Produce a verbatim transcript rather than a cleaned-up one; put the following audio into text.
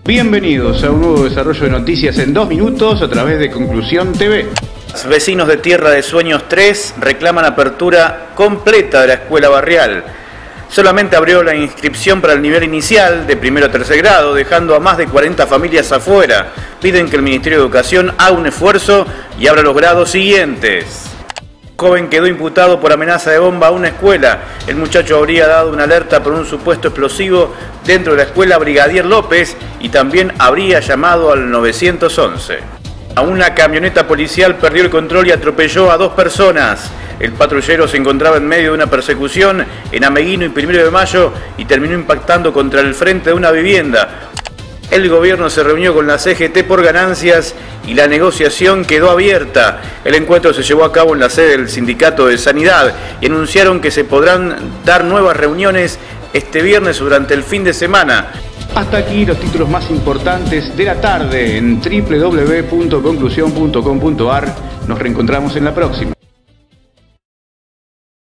Bienvenidos a un nuevo desarrollo de noticias en dos minutos a través de Conclusión T V. Los vecinos de Tierra de Sueños tres reclaman apertura completa de la escuela barrial. Solamente abrió la inscripción para el nivel inicial de primero a tercer grado, dejando a más de cuarenta familias afuera. Piden que el Ministerio de Educación haga un esfuerzo y abra los grados siguientes. Joven quedó imputado por amenaza de bomba a una escuela. El muchacho habría dado una alerta por un supuesto explosivo dentro de la escuela Brigadier López y también habría llamado al nueve once. A una camioneta policial perdió el control y atropelló a dos personas. El patrullero se encontraba en medio de una persecución en Ameguino y Primero de Mayo y terminó impactando contra el frente de una vivienda. El gobierno se reunió con la C G T por ganancias y la negociación quedó abierta. El encuentro se llevó a cabo en la sede del Sindicato de Sanidad y anunciaron que se podrán dar nuevas reuniones este viernes durante el fin de semana. Hasta aquí los títulos más importantes de la tarde en doble u doble u doble u punto conclusión punto com punto a r. Nos reencontramos en la próxima.